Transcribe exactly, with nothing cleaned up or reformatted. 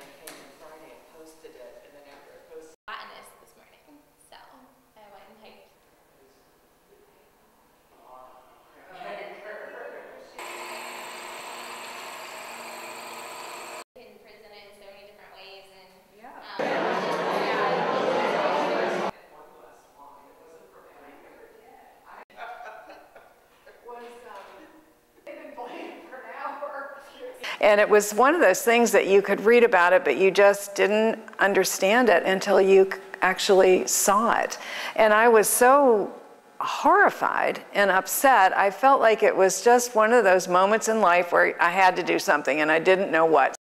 I came on Friday and posted it, and then after I posted botanist this morning, so I went and hiked. You can present it in so many different ways, and yeah. Um, And it was one of those things that you could read about it, but you just didn't understand it until you actually saw it. And I was so horrified and upset. I felt like it was just one of those moments in life where I had to do something and I didn't know what.